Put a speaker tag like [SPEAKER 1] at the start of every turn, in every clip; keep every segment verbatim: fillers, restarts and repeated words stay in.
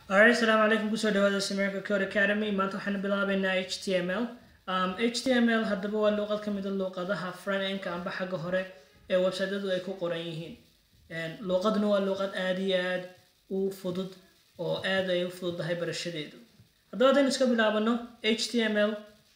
[SPEAKER 1] Alright, assalamu alaikum kusoo dhawaada Samarica Code Academy. Maanta waxaan bilaabaynaa H T M L. Um, H T M L haddaba waa luqad ka mid ah luqadaha front-end-ka amba xagga hore ee website-yadu ay ku qoran yihiin. Luqadna waa luqad aad iyo aad u fudud oo aad ay u fududahay barashadeedu. Haddaba haddaynu iska bilaabano H T M L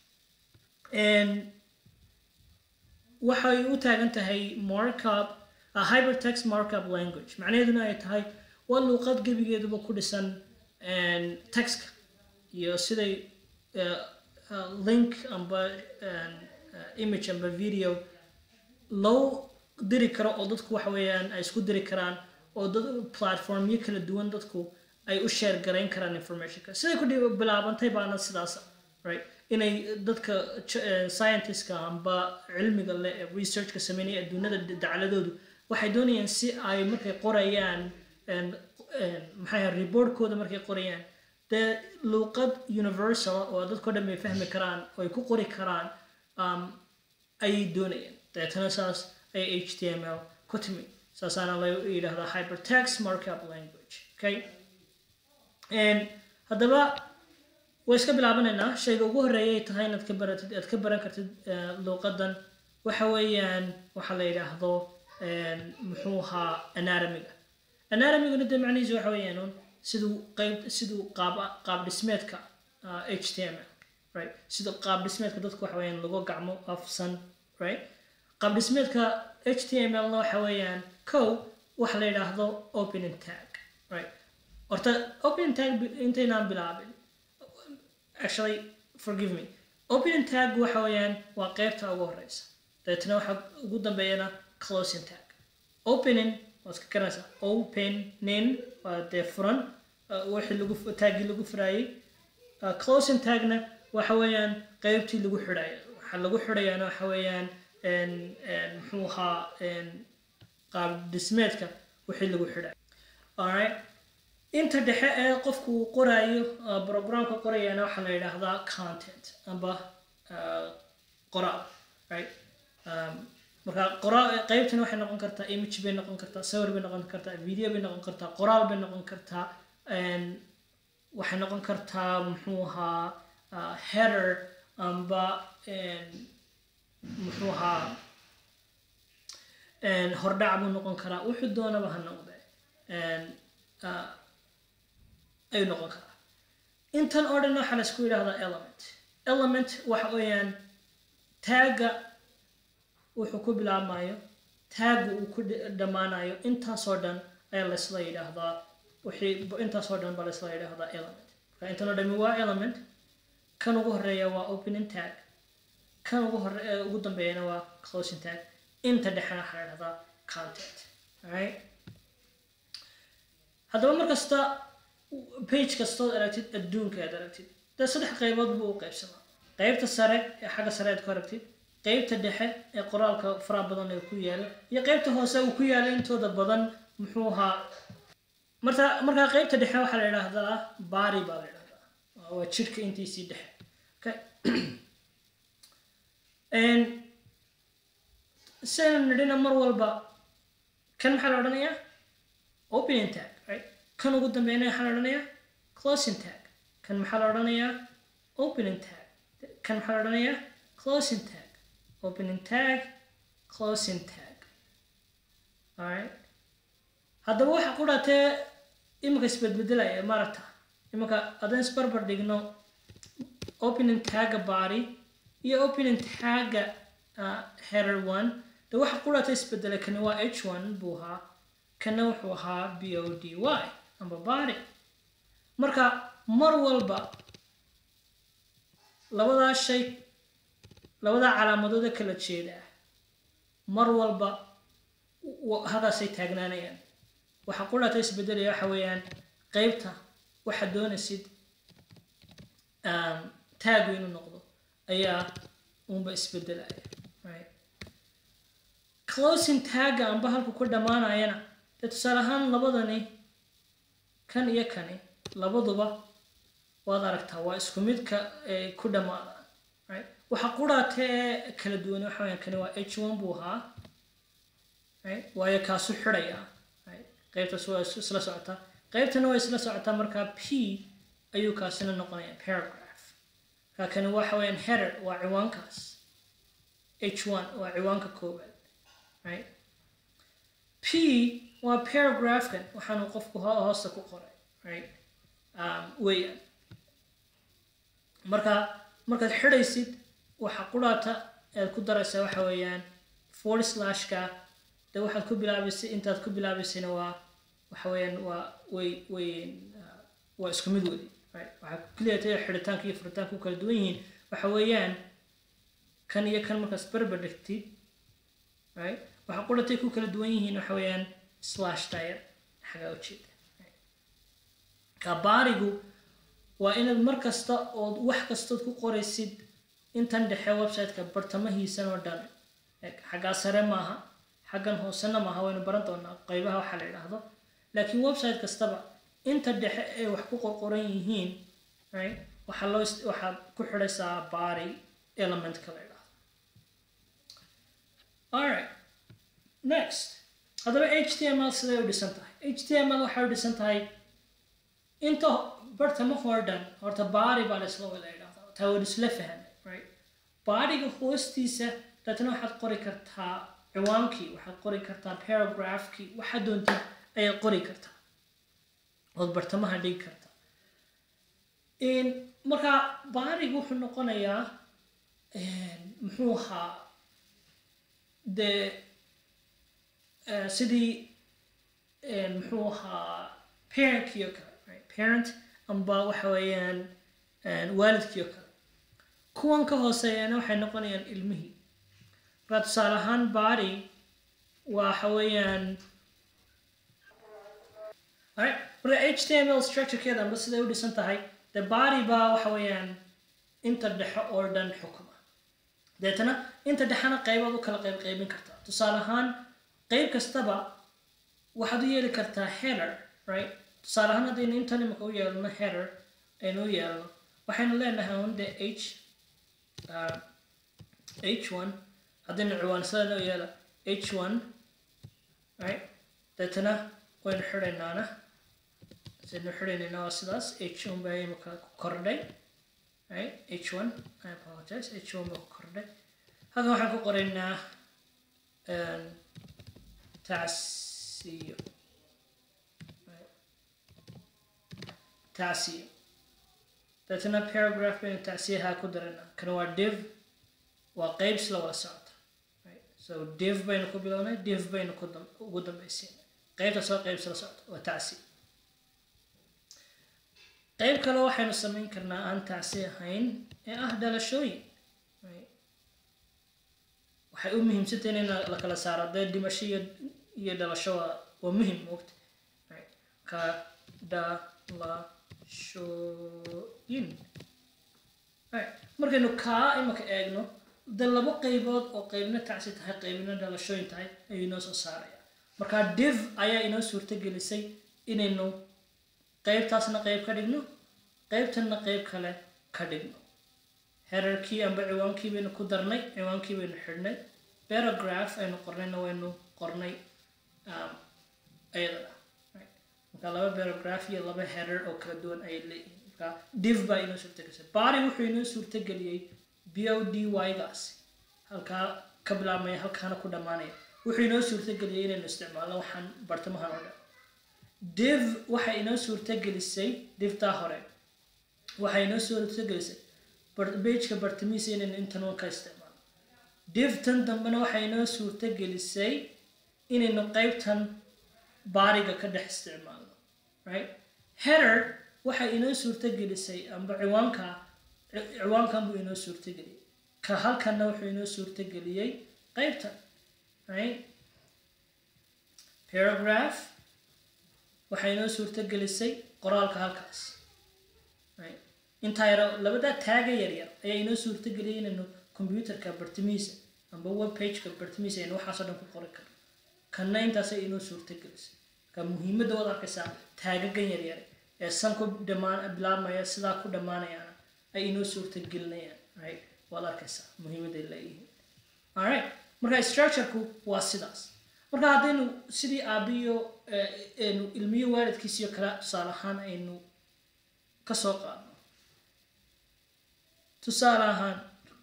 [SPEAKER 1] waxay u taagan tahay markup, a hypertext markup language. Macnaheeduna ay tahay waa luqad gebigeeduba ku dhisan text iyo siday link amba image amba video loo diri karo oo dadku waxa weeyaan ay isku diri karaan oo dad platformyo kala duwan dadku ay u share garayn karaan informationka siday ku bilaabantay baana sidaas right inay dadka scientists-ka amba cilmiga leh research-ka sameynaya adduunyada dacladoodu waxay doonayaan si ay markay qorayaan maxay report-kooda markay qorayaan dee luqad universal oo dadkoo dhan ay fahmi karaan oo ay ku qori karaan ayay doonayaan deetana saas ay H T M L ku timi saasaana la yidhaahdaa hypertext markup language okay haddaba way iska bilaabanaynaa shayga ugu horreeya ay tahay inaad ka baratid aad ka baran kartid luqadan waxa weeyaan waxa la yidhaahdo muxuu ahaa anatomy-ga anatomy-guna dee macnihiisu waxa weeyaan siduu qayb siduu qaab qaab dhismeedka H T M L right siduu qaab dhismeedka dadku waxa weeyaan lagu gacmo afsan right qaab dhismeedka H T M L waxa weeyaan kow waxa la yidhaahdo opening tag right horta opening tag intaynaan bilaabin actually forgive me opening tag waxa weeyaan waa qaybta ugu horeysa deetana waxa ugu dambeeyana closing tag opening waa iska garanaysaa opening waa dee furan wixii lagu taagii lagu furaayay closing tagna waxa weeyaan qaybtii lagu xidhayo waxa lagu xidhayaana waxa weeyaan muxuu ahaa qaab dhismeedka wixii lagu xidhayo alright inta dhexe ee qofku uu qoraayo programka qorayana waxaa la yidhaahdaa content amba qoraal right marka qoraal qaybtan waxay noqon kartaa image bay noqon kartaa sawir bay noqon kartaa video bay noqon kartaa qoraal bay noqon kartaa waxay noqon kartaa muxuu ahaa header amba muxuu ahaa hordhac buu noqon karaa wuxuu doonaba ha noqde ayuu noqon karaa intan oo dhan waxaa la isku yidhaahdaa element element waxa weeyaan tagga wuxuu ku bilaabmayo tagga uu ku dhammaanayo intaasoo dhan ayaa la isla yidhaahdaa wixii intaasoo dhan baa la isla yidhaahdaa element marka intan oo dhami waa element kan ugu horreeya waa opening tag kan ugu hore ugu dambeeyana waa closing tag inta dhexena waxaa la yidhahdaa content alright haddaba markasta page kastood aragtid adduunka aad aragtid dee saddex qaybood buu u qaybsamaa qaybta sare ee xagga sare aad ku aragtid qaybta dhexe ee qoraalka faraha badan ee ku yaala iyo qaybta hoose uu ku yaala intooda badan muxuu ahaa marka markaa qaybta dhexe waxaa la yidhaahdaa body baa la yidhahdaa waa jidhka intiisii dhexe okay saynu nidhina mar walba kan maxaa la odhanayaa opening tag right kan ugu dambeeyana waxaa la odhanayaa closing tag kan maxaa la odhanayaa opening tag kan maxaa la odhanayaa closing tag opening tag closing tag alright haddaba waxa ku dhaatee iminka isbedbedelaya maaragta iminka haddaan isbarbar dhigno opening tagga body iyo opening tagga header one de waxa ku dhaatee isbedelay kani waa h one buu ahaa kana wuxuu ahaa b o d y amba body marka mar walba labadaa shay labadaa calaamadooda kala jeeda mar walba hadaasay taagnaanayaan waxa ku dhaatay isbedelaya waxa weeyaan qaybta waxaad doonaysid taagu inuu noqdo ayaa unba isbedelaya right closing tagga amba halku ku dhammaanayana dee tusaale ahaan labadani kan iyo kani labaduba waad aragtaa waa isku midka ay ku dhammaadaan right waxa ku dhaatee kala duwan waxa weeyaan kani waa h one buu ahaa right waayo kaasu xidhaya right qaybtaas waa isla socotaa qaybtana way isla socotaa markaa p ayuu kaasina noqonaya paragraph kaakani waxa weeyaan header waa ciwaankaas h one waa ciwaanka koowaad right p waa paragraphkan waxaanu qofku hoosta ku qoray right um, weeyaan marka markaad xidhaysid waxa quraata aad ku daraysaa waxa weeyaan forward slashka de waxaad ku bilaabaysay intaad ku bilaabaysayna waa waxa weeyaan waa way way uh, waa isku mid wadi right waxa kaliya tahay xidhitaanka iyo furitaanka kala duwan yihiin waxa weeyaan kan iyo kan markaas barbar dhigtid right waxa quraatay ku kala duwan yihiin waxa weeyaan slash tire xaga u jeeda ka baarigu waa inaad mar kasta oo wax kasta ku qoraysid intan dhexe website-ka bartamahiisa oo dhan xaga sare maaha xagan hoosena maaha waynu baran doonaa qaybaha waxa la yiraahdo laakiin website kastaba inta dhexe ay wax ku qoran yihiin right waxa loo waxa ku xidhaysaa body element ka la yiraahdo all right next hadaba H T M L sida u dhisan tahay H T M L waxa u dhisan tahay inta bartama hordhan horta body baa la isla wada yiraahdo taa wada isla fahamay right body-ga hoostiisa dadna waxaad qori kartaa ciwaankii waxaad qori kartaa paragraphkii waxa doonta ayaad qori kartaa oo bartamaha dhigi kartaa in marka body-gu wuxuu noqonayaa muxuu ahaa de sidii muxuu ahaa parent-kii oo kale right parent amba waxa weeyaan waalidkii oo kale kuwan ka hooseeyana waxay noqonayaan ilmihii marka tusaale ahaan body waxa weeyaan alright marka H T M L structure-keeda amba siday u dhisan tahay the body baa waxa weeyaan inta dhexe oo dhan xukuma deetana inta dhexena qaybood u kala qayb qaybin kartaa tusaale ahaan qayb kastaba waxaad u yeeli kartaa header right tusaale ahaan haddaynu intan imika u yeelno header aynu u yeelno waxaynu leenahay un de h uh, h one haddaynu ciwaansada u yeelo h one right deetana waynu xidhaynaana sidaynu xidhaynayna waa sidaas h one baa imika ku kordhay right h one I apologize h one baa ku kordhay halkan waxaan ku qoraynaa tacsiyo tacsiyo deetana paragraph baynu tacsiyaha ku darana kan waa div waa qayb isla wada socota right so div baynu ku bilownay div baynu ku ugu dambaysiinay qaybta soo qayb isla socota waa tacsiyo qayb kale waxaynu samayn karnaa aan tacsiyo ahayn ee ah dhalashooyin right waxay u muhiimsantahay in la kala saaro dee dhimasho iyo iyo dhalasho waa muhiim moogta right ka dhalashooyin right markaynu kaa imaka eegno de laba qaybood oo qaybna tacsi tahay qaybna dhalashooyin tahay ayuu inoo soo saaraya marka div ayaa inoo suurtagelisay inaynu qaybtaasna qayb ka dhigno qaybtanna qayb kale ka dhigno headerkii amba ciwaankii baynu ku darnay ciwaankii baynu xidhnay paragraph aynu qornayna waynu qornay ayadana marka laba paragraph iyo laba header oo kala duwan ayay leeyihiin marka div baa inoo suurtagelisay body wuxuu inoo suurtageliyey b o d y-gaasi halkaa ka bilaabmaya halkaana ku dhammaanaya wuxuu inoo suurtageliyey inaynu isticmaalno waxaan bartamahan oo dhan div waxay inoo suurtagelisay divtaa hore waxay inoo suurtagelisay pageka bartamihiisa inaynu intan ka isticmaalno divtan dambena waxay inoo suurtagelisay inaynu qaybtan baariga ka dhex isticmaalno right header waxay inoo suurtagelisay amba ciwaanka ciwaankan buu inoo suurtageliyey ka halkanna wuxuu inoo suurtageliyey qaybtan right paragraph waxay inoo suurtagelisay qoraalka halkaas right intaa yaro labadaa taaga yaryar ayaa inoo suurtageliyay inaynu computerka bartamihiisa amba web pageka bartamihiisa aynu waxaasoo dhan ku qori karno kanna intaasay inoo suurtagelisay ka muhiimadda waad arkaysaa taagagan yaryar ee san ku dhamaan bilaabmaya sidaa ku dhammaanayaana ay inoo suurtagelinayaan right waad arkaysaa muhiimadday leeyihiin alright marka structure-ku waa sidaas marka haddaynu sidii aabiyo aynu ilmiyo waalidkiisiyo kala tusaale ahaan aynu ka soo qaadno tusaale ahaan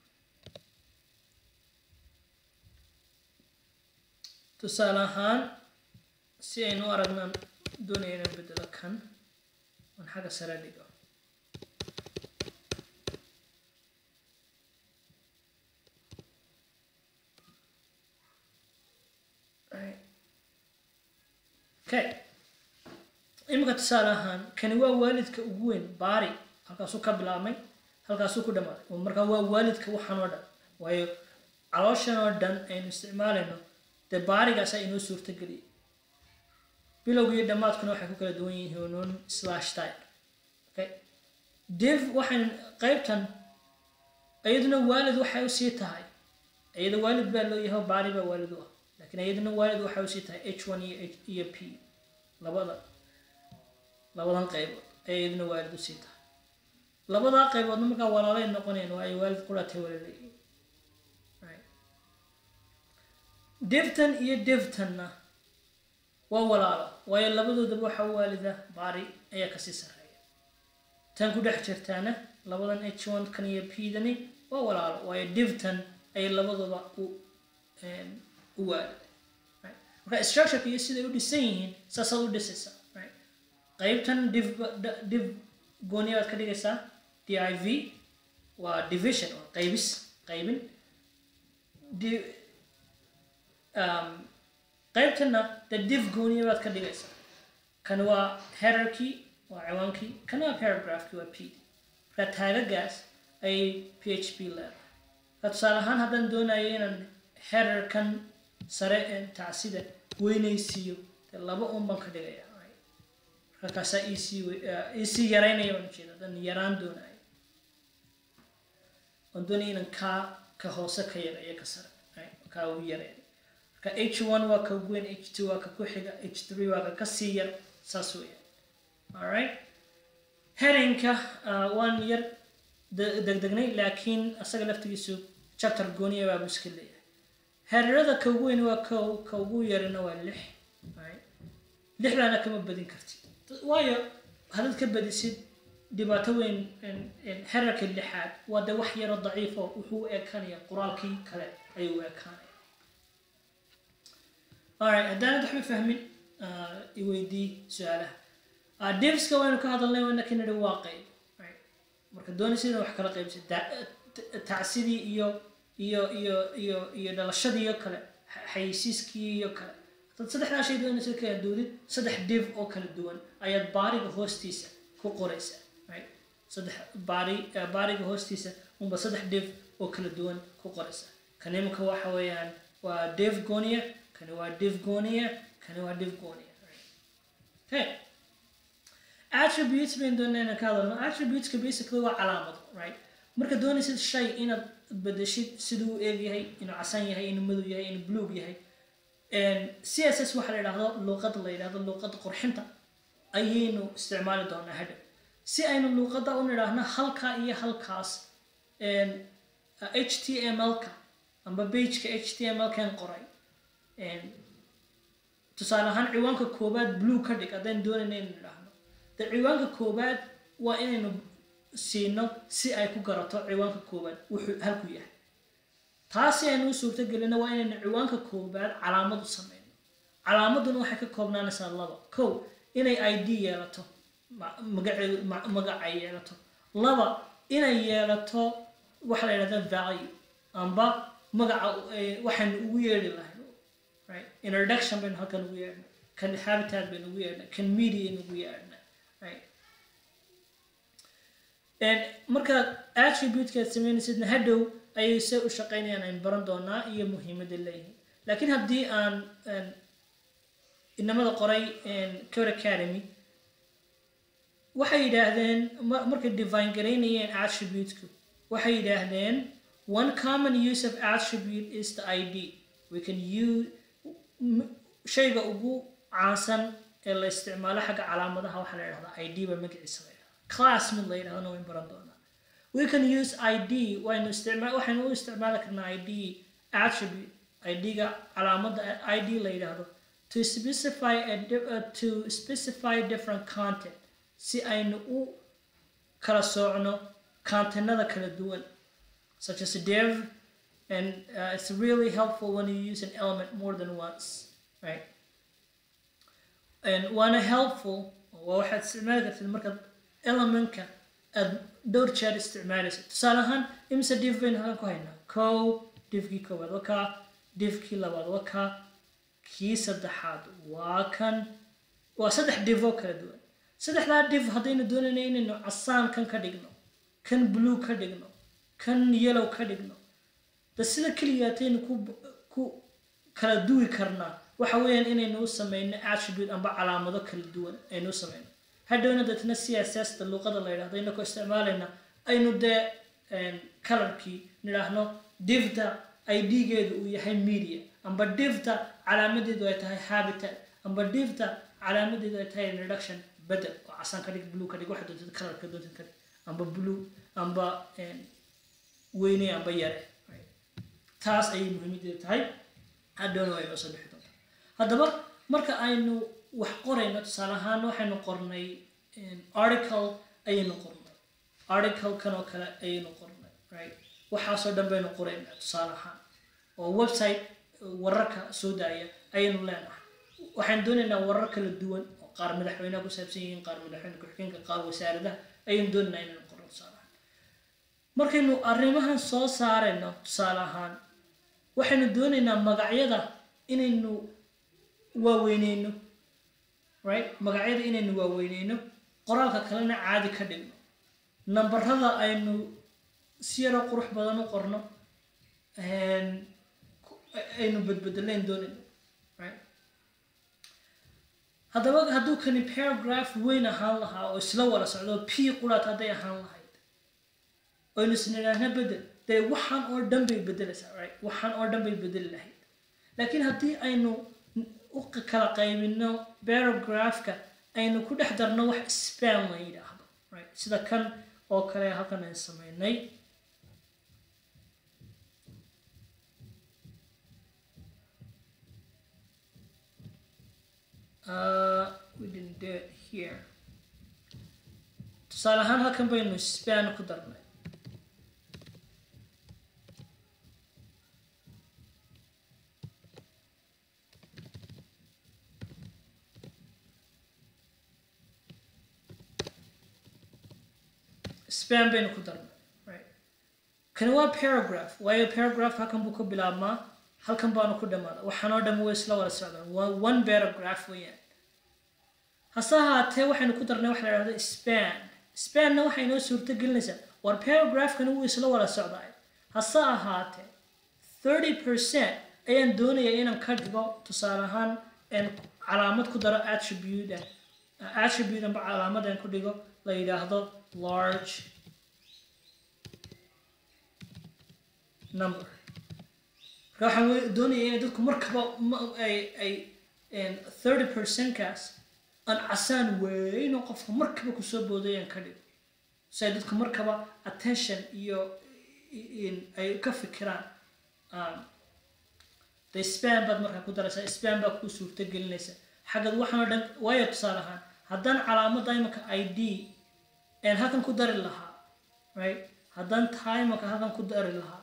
[SPEAKER 1] tusaale ahaan si aynu aragnaan doonaya inaan bedelo kan aan xagga sare dhigo okay imika tusaale ahaan kani waa waalidka ugu weyn baari halkaasuu ka bilaabmay halkaasuu ku dhamaaday markaa waa waalidka waxaan oo dhan waayo calooshan oo dhan aynu isticmaalayno dee baarigaasaa inoo suurtageliyay bilowga iyo dhammaadkuna waxay ku kala duwan yihiin non slash type okay div waxaan qaybtan iyaduna waalid waxay u sii tahay iyada waalid baa loo yahay baari baa waalid u ah laakiin iyaduna waalid waxay u sii tahay h one iyo iyo p labada labadan qaybood ayay iyaduna waalid u sii tahay labadaa qayboodna markaa walaalay noqonayaan waayo waalid qulatay walaalay divtan iyo divtanna waa walaalo waayo labadoodaba waxa u waalida baari ayaa kasii sarreeya tan ku dhex jirtaana labadan h one kan iyo p dani waa walaalo waayo divtan ayay labadooda u u waaliday marka structure iyo siday u dhisan yihiin saasaad u dhisaysaa qaybtan div div gooni aad ka dhigaysaa div waa division oo qaybis qaybin um qaybtana the div gooni baad ka dhigaysaa kan waa hierarchy waa ciwaankii kan waa paragraphki waa p marka taagagaas ay php leedahay tusaale ahaan haddaan doonayo inaan headerkan sare ee tacsida weynaysiiyo dee laba un baan ka dhigaya markaasaa ec ec yaraynaya baan ujeeda haddaan yaraan doonayo aan doonaya inaan kaa ka hoose ka yareeyo ka sare kaa ugu yareeyo marka h one waa ka ugu weyn h two waa ka ku xiga h three waa ka kasii yar saas weeyaan alright headingka waan yar degdegnay laakiin asaga laftigiisu chapter gooniya baa buu iska leeyahay headerada ka ugu weyn waa ka ka ugu yarina waa lix lixdaana kama badin kartid waayo haddaad ka badisid dhibaato weyn headerka lixaad waa de wax yaro daciif oo wuxuu u ekaanaya qoraalkii kale ayuu u ekaanaya alright haddaanad waxba fahmin iweydii su-aalaha divska waynu ka hadalnay wayna ka nidhi waa qayb marka doonaysa inaad wax kala qaybsid tacsidii iyo iyo iyo iyo iyo dhalashadii iyo kale xayeysiiskii iyo kale dad saddexdaa shay doonaysa kala duudid saddex div oo kala duwan ayaad baariga hoostiisa ku qoraysaa right saddex baari baariga hoostiisa unba saddex div oo kala duwan ku qoraysaa kan imika waxa weeyaan waa div gooniya kani waa div gooniya kani waa div gooniya okay attributes bayn doonayna ka hadalno attributeska basically waa calaamado right marka doonaysid shay inaad bedeshid siduu u eeg yahay inuu casan yahay inuu madow yahay inuu buluug yahay c s s waxa la yidhaahdo luuqada la yidhaahdo luuqada qurxinta ayaynu isticmaali doonaa hadha si aynu luuqada u nidhaahno halkaa iyo halkaas h t m l-ka amba pageka h t m l-kan qoray tusaale ahaan ciwaanka koobaad blue ka dhig haddaan doonayna inaynu nidhaahno de ciwaanka koobaad waa inaynu siino si ay ku garato ciwaanka koobaad wuxuu halku yahay taasi aynu u suurtagelina waa inaynu ciwaanka koobaad calaamad u sameyno calaamaduna waxay ka koobnaanaysaa laba kow inay i d yeelato magaceedu magac ay yeelato laba inay yeelato waxa la yidhahda value amba magaca waxaynu ugu yeedhi lahayn right introduction baynu halkan ugu yeedhna kan habitat baynu ugu yeedhna kan media baynu ugu yeedhna right marka attribute-ka aad sameynaysidna hadhow ayay se u shaqeynayaan aynu baran doonaa iyo muhiimadda leeyihiin laakiin haddii aan inamada qoray Code Academy waxay yidhaahdeen markay define garaynayeen attribute-ku waxay yidhaahdeen one common use of attribute is the I D we can use shayga ugu caansan ee la isticmaalo xagga calaamadaha waxaa la yidhahdaa I D ba magaciisa la yidhahdaa class mid la yidhahdana wayn baran doonaa we can use I D waynu isticmaal waxaynu u isticmaali karnaa I D attribute I D-ga calaamadda I D la yidhaahdo to specify a uh, to specify different content si aynu u kala soocno contentnada kala duwan such as a div and uh, it's really helpful when you use an element more than once, right? And wanna helpful waxaad isticmaali kartid markaad elementka aad dhowr jeer isticmaalaysid tusaale ahaan imse div baynu halkan ku haynaa kow divkii koowaad waa kaa divkii labaad waa kaa kii saddexaad waa kan waa saddex div oo kala duwan saddexdaa div haddaynu doonayna inaynu casaan kan ka dhigno kan blue ka dhigno kan yellow ka dhigno da sida keliyaataynu ku ku kala duwi karnaa waxa weeyaan inaynu u samayno attribute amba calaamado kala duwan aynu u samayno hadhowna dadna C S S ta luqada la yiraahdo inagoo isticmaalayna aynu dee colorkii nidhaahno divda I D-geedu uu yahay media amba divda calaamadeedu ay tahay habitat amba divda calaamadeedu ay tahay reduction bedel oo casaan ka dhig blue ka dhig waxa doontada colorka doontada ka dhig amba blue amba weyne amba yare taas ayay muhiimadeedu tahay hadhowna way noo soo bixi doontaa haddaba marka aynu wax qorayno tusaale ahaan waxaynu qornay article ayaynu qornay article kan oo kale ayaynu qornay right waxaasoo dhan baynu qoraynaa tusaale ahaan oo website wararka soo daaya ayaynu leenahay waxaan doonaynaa warar kala duwan oo qaar madaxweynaha ku saabsan yihiin qaar madaxweyne ku-xigeenka qaar wasaaradaha ayaynu doonaynaa inaynu qorno tusaale ahaan markaynu arrimahan soo saarayno tusaale ahaan waxaynu doonaynaa magacyada inaynu waaweyneyno right magacyada inaynu waaweyneyno qoraalka kalena caadi ka dhigno nambarada aynu si yaro qurux badan u qorno aynu badbedelayn doonayno right haddaba hadduu kani paragraph weyn ahaan lahaa oo isla wada socdo p quraat hadday ahaan lahayd oynu isnidhaahna bedel dee waxaan oo dhan bay bedelaysaa right waxaan oo dhan bay bedeli lahayd laakiin haddii aynu u kala qaybino paragraphka aynu ku dhex darno wax span la yidhaahdo right sida kan oo kale halkan aan samaynay uh, we didn't do it here tusaale ahaan halkan baynu span ku darnay span baynu ku darnay right kan waa paragraph waayo paragraph halkan buu ka bilaabmaa halkan baanu ku dhammaada waxaan oo dhan way isla wada socdaan waa one paragraph weeyaan hase ahaatee waxaynu ku darnay waxa la yidhahdo span spanna waxay inoo suurto gelinaysaa war paragraphkana wuu isla wada socdaay hase ahaatee thirty percent ayaan doonayaa inaan ka dhigo tusaale ahaan calaamad ku daro attribute attribute amba calaamad aan ku dhigo la yidhaahdo large number marka waxaan doonaya inay dadku markaba ay ay thirty percent kaas aan casaan weyn oo qofka markaba kusoo boodayaan ka dhigo si ay dadku markaba attention iyo ay ka fikiraan de span baad markaa ku daraysaa span baa ku suurto gelinaysa xaggad waxaan oo dhan waayo tusaale ahaan haddaan calaamadda imanka I D aan halkan ku dari lahaa right haddaan timerka halkan ku dari lahaa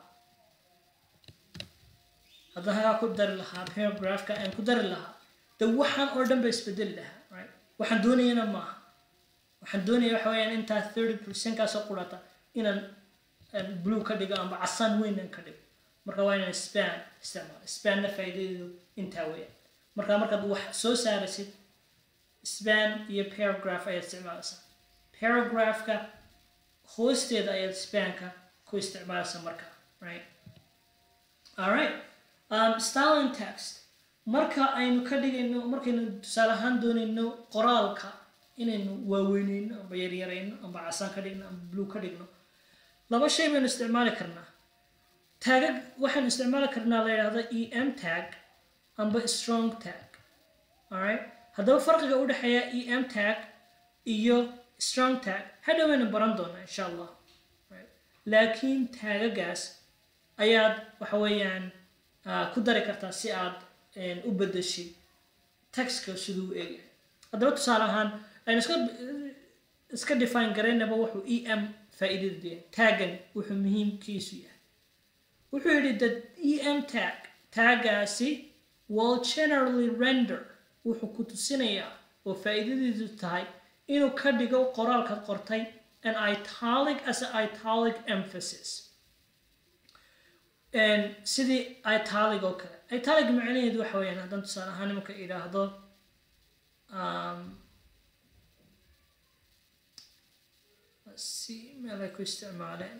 [SPEAKER 1] haddaan halkan ku dari lahaa paragraphka aan ku dari lahaa de waxaan oo dhan ba isbedeli lahaa right waxaan doonayana maaha waxaan doonaya waxa weeyaan intaa thirty percent kaasoo qurata inaan blue ka dhigo amba casaan weyn aan ka dhigo marka waa inaan span isticmaalo spanna faa'iidadeedu intaa weeyaan marka markaad wax soo saaraysid span iyo paragraph ayaad isticmaalaysaa paragraphka hoosteeda ayaad spanka ku isticmaalaysaa marka right all right um, style and text marka aynu ka dhigayno markaynu tusaale ahaan doonayno qoraalka inaynu waaweyneyno amba yaryarayno amba casaan ka dhigno amba blue ka dhigno laba shay baynu isticmaali karnaa taagag waxaynu isticmaali karnaa la yidhaahdo em tag amba strong tag all right haddaba farqiga u dhexeeya em tag iyo strong tag hadhow waynu baran doonaa insha allah right laakiin taagagaas ayaad waxa weeyaan ku dari kartaa si aad u bedeshid textka siduu eegay haddaba tusaale ahaan aynu iska iska define garaynaba wuxuu em faa'iidada taggan wuxuu muhiimkiisu yahay wuxuu yidhi the em tag tagaasi will generally render wuxuu ku tusinayaa oo faa'iidadiisu tahay inuu ka dhigo qoraalka qortay an italic as an italic emphasis and sidii italic oo kale italic macnaheedu waxa weeyaan haddaan tusaale ahaan imanka idhaahdo um, let's see meel ay ku isticmaaleen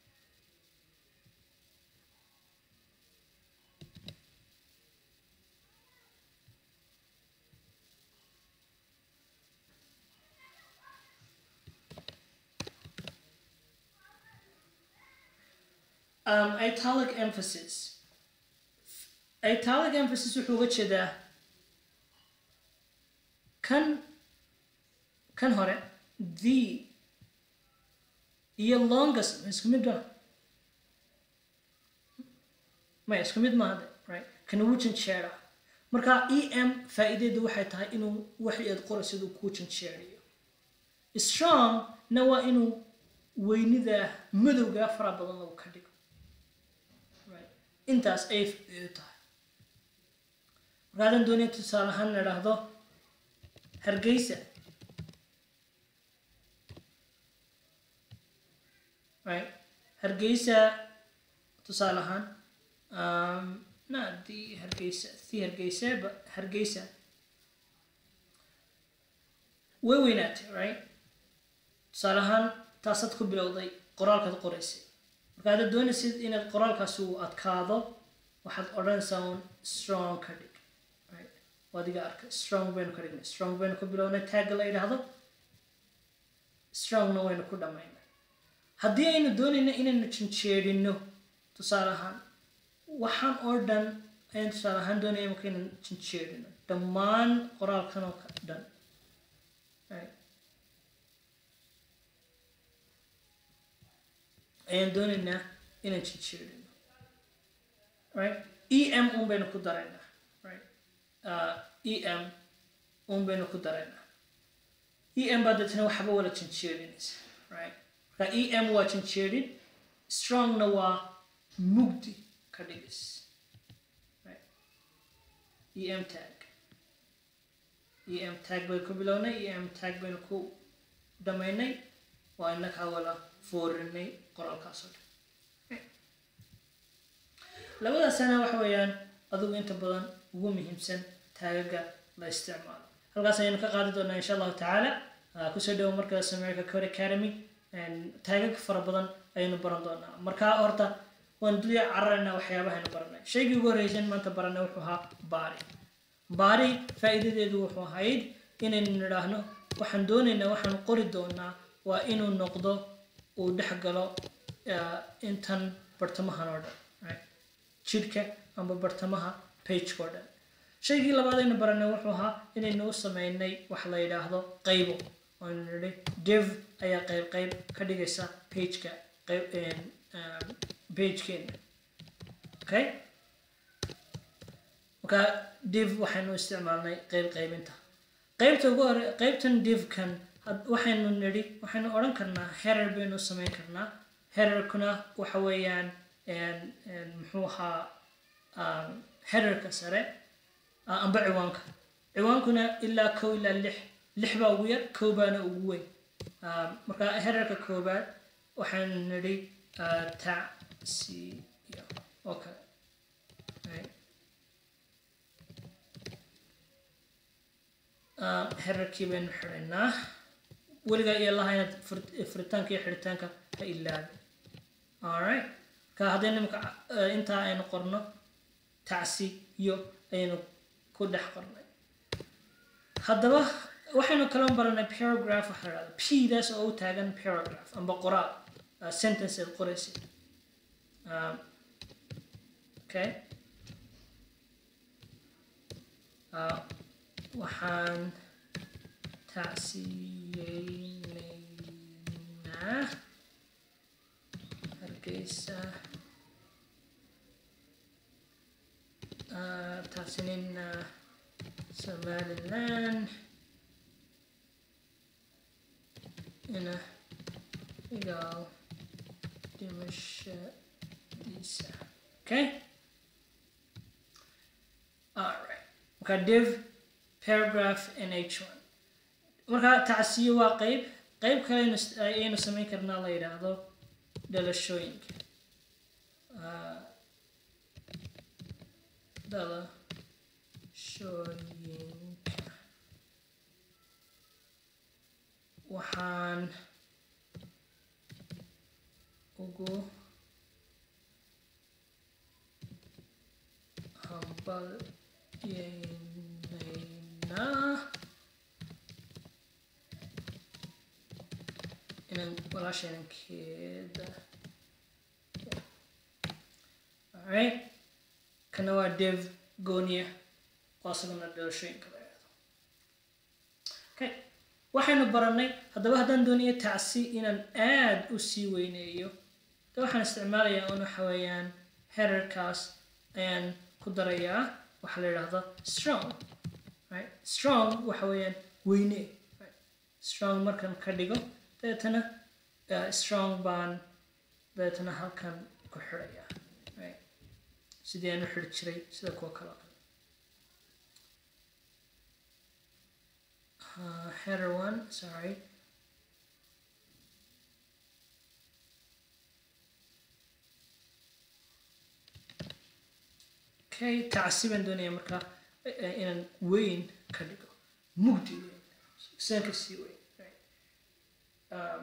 [SPEAKER 1] Um, italic emphasis. Italic emphasis wuxuu uga jeedaa kan kan hore the iyo longest isku mid ah ma isku mid ma hada right kan uu janjeera marka em faa'iideedu waxay tahay inuu wixii aad qoraysid uu ku janjeeriyo strong na waa inuu weynida madowga fara badan lagu ka dhigo intaas ay tahay markaan doonay tusaale ahaan idhaahdo hargeysa right hargeysa tusaale ahaan um na di hargeysa si hargeysa ba hargeysa way weynaatay right tusaale ahaan taasad ku bilowday qoraalkaad qoraysay markaad doonaysid inaad qoraalkaas uu adkaado waxaad odhanaysaa un strong ka dhig right wadiga arka strong baynu ka dhignay strong baynu ku bilownay tagga la yidhaahdo strongna waynu ku dhammaynay haddii aynu doonayno inaynu janjeerino tusaale ahaan waxaan oo dhan ayaan tusaale ahaan doonaya imaka inaan janjeerino dhammaan qoraalkan oo dhan right ayaan doonaynaa inaan janjeerino right em un baynu ku daraynaa right uh, em un baynu ku daraynaa em baa deetana waxba wala janjeerinaysa right marka em waa janjeerin strongna waa mugdi ka dhigis right em tag em tag baynu ku bilownay em tag baynu ku dhammaynay waa inaka wala foorinay qoraalkaas oo dhan labadaasana waxa weeyaan adigu inta badan ugu muhiimsan taagaga la isticmaalo halkaas ayaynu ka qaadi doonaa insha allahu tacaala kusoo dhawo markaas America Code Academy taagaga fara badan ayaynu baran doonaa marka horta waan duliya cararayna waxyaabahaaynu baranay shaygii ugu horreysay maanta baranay wuxuu ahaa bari bari faa'iidadeedu wuxuu ahayd inaynu nidhaahno waxaan doonaynaa waxaan qori doonaa waa inuu noqdo uu dhex galo intan bartamahan oo dhan right jidhka amba bartamaha page-ka oo dhan shaygii labaad aynu baranay wuxuu ahaa inaynu u sameynay wax la yidhaahdo qaybo aynu nidhi div ayaa qayb qayb ka dhigaysa page-ka qayb page-keena okay marka div waxaynu isticmaalnay qayb qaybinta qaybta ugu hore qaybtan div-kan waxaynu nidhi waxaynu odhan karnaa header baynu samayn karnaa headerkuna waxa weeyaan muxuu ahaa headerka sare amba ciwaanka ciwaankuna ilaa kow ilaa lix lix baa ugu yar kow baana ugu weyn marka headerka koobaad waxaynu nidhi tacsiyo oo kale headerkii baynu xidhaynaa weligaa iyo laha inaad furitaanka iyo xidhitaanka ha ilaabin alright ka haddaynu imika intaa aynu qorno tacsi iyo ayaynu ku dhex qornay haddaba waxaynu kaloo baranay paragraph waxa la p daas oo u taagan paragraph amba qoraal sentence aad qoraysid okay waxaan tacsiyeynaynaa hargeysa tacsiyeynaynaa Somaliland ina egal dhimashadiisa. Okay, all right, marka div paragraph in h one. marka tacsiyo waa qayb qayb kale ayaynu samayn karnaa la yidhaahdo dhalashooyinka. dhalashooyinka waxaan ugu hambalyeynaa inaan walaasheenkeeda. alright, kana waa div gooniya oo asagana dhalashooyinka la yidhaahdo. okay, waxaynu baranay haddaba haddaan doonayo tacsi inaan aad u sii weyneeyo de waxaan isticmaalayaa un waxa weeyaan headerkaas ayaan ku darayaa waxa la yidhaahdo strong. right, strong waxa weeyaan weyne. right, strong markan ka dhigo dabeetana uh, strong baan dabeetana halkan ku xidhayaa. right, sidii aan u xidhi jiray sida kuwa kale. Uh, header one, sorry. okay, tacsi baan doonaya marka inaan weyn ka dhigo, mugdi weyn, saan ka sii weyn. right. um,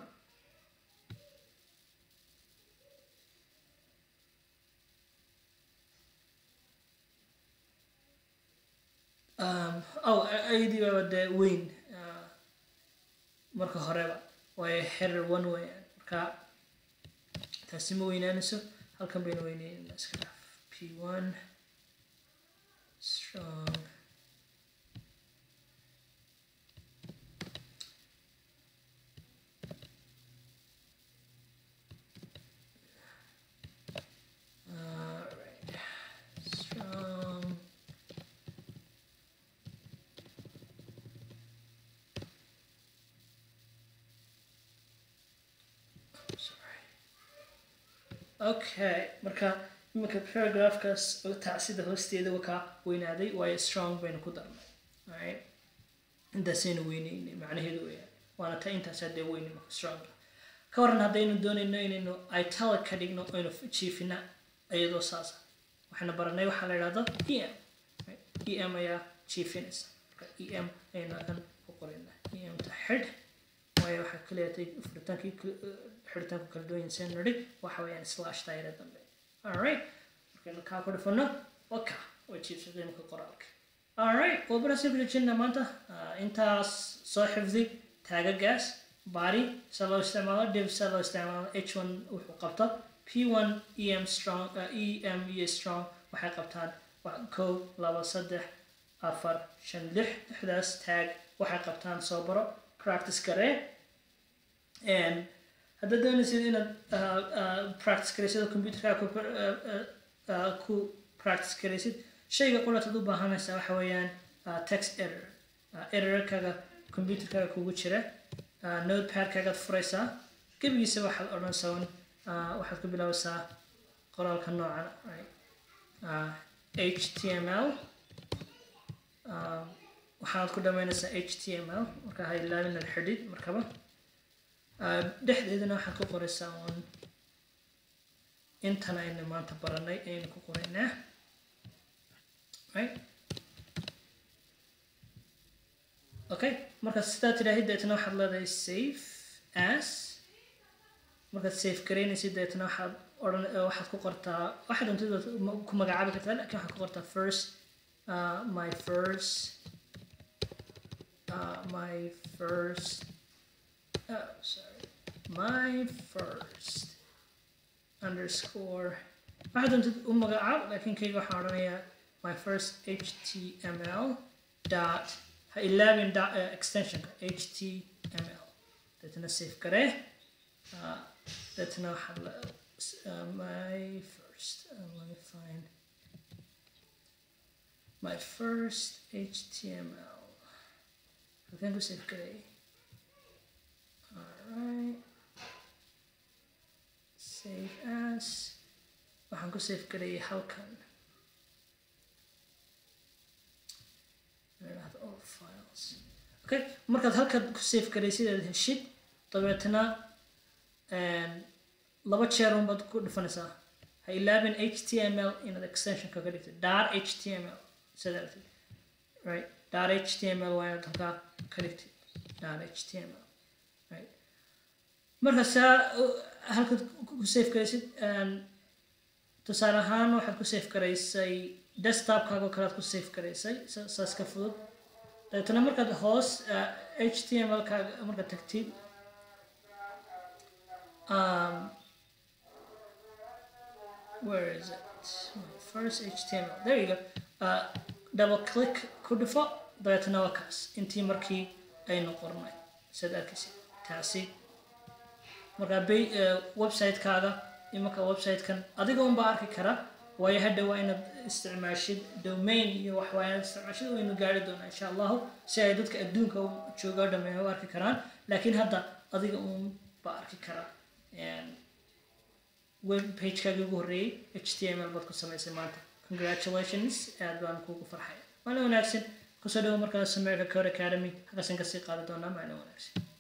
[SPEAKER 1] um, oh ayadii baaba dee weyn marka horeba waayo header one weeyaan. marka taasi ma weynaanayso, halkan baynu weyneynayna iska dhaaf p one strong. alright, strong. okay, marka iminka paragraphkaas oo tacsida hoosteeda wakaa weynaaday waayo strong baynu ku darnay. alright, intaasaynu weyneynay macnaheedu weeyaan, waana ta intaas haddee weyne marka strong. ka waran haddaynu doonayno inaynu italic ka dhigno aynu jiifina iyadoo saasa, waxaynu baranay waxaa la yidhahdo em. right, em ayaa jiifinaysa. marka em ayaynu halkan ku qoraynaa. emta xidh waayo waxaa kaleetay furitaankii xidhitaanku kala duwan yahay nidhi waxa weeyaan slash daayira dambe. alright, markaynu kaa ku dhufano waka way jiifsatay marka qoraalka. alright, waa barasii ku jirnaa maanta. intaas soo xifdi taagagaas body sa loo isticmaalo, div sa loo isticmaalo, h one wuxuu qabta, p one em strong, em iyo strong waxay qabtaan kow laba saddex afar shan lix lixdaas taag waxay qabtaan. soo baro, practice garee. and haddaad doonaysid inaad practice garaysid computerka ku practice garaysid, shayga qolataad u baahanaysaa waxa weeyaan text editor. editorkaga computerkaga kugu jira, notepadkaagaad furaysaa, gebigiisa waxaad odhanaysaa un waxaad ku bilaabaysaa qoraalka noocan. h t m l waxaad ku dhamaynaysaa h t m l. marka ha ilaabin ad xidhid markaba. dhexdeedana waxaad ku qoraysaa un intan aynu maanta baranay ayaynu ku qoraynaa. right, okay, marka sidaa tidhaahid deetana waxaad leedahay save as. markaad save garaynaysid deetana waxaad odhan waxaad ku qortaa waxaad doontid ku magacaabi kartaa, laakiin waxaad ku qortaa first uh, my first uh, my first oh sorry my first underscore. waxaad doontid u magacaab, laakiin kayga waxaan odhanayaa my first h t m l dot ha ilaabin dot uh, extensionka h t m l. deetana save garee. uh, deetana waxaad la uh, my first uh, let me find my first H T M L. halkan ku save garay. Alright, save as, waxaan ku save garay halkan. all files. Okay, markaad halkaad ku save garay sidaad heshid dabeetana laba jeer un baad ku dhufanaysaa. ha ilaabin H T M L inaad extension kaga dhigtid dar H T M L sidaad right, dar H T M L waa inaad halkaa ka dhigtid dar H T M L right. marka saa halkaad ku save garaysid tusaale ahaan waxaad ku save garaysay desktopkaaga oo kale aad ku save garaysay saas ka fudud. dabeetana markaad hoos H T M L kaaga markaad tagtid um, where is it, my first H T M L, there you go. uh, double click ku dhufo dabeetana waa kaas intii markii aynu qornay sidaad arkaysid taasi. marka website-kaaga imanka website-kan adiga un baa arki kara, waayo hadda waa inaad isticmaashid domain iyo wax waa inaad isticmaashid waynu gaari doonaa insha allahu si ay dadka adduunka jooga dhammaan u arki karaan, laakiin hadda adiga un baa arki kara web page-kaaga ugu horreeyay H T M L baad ku samaysay maanta. Congratulations, aad baan kuugu farxaya. maalin wanaagsan, kusoo dhawo markaa Samir Code Academy, halkaasaan kasii qaadi doonaa. maalin wanaagsan.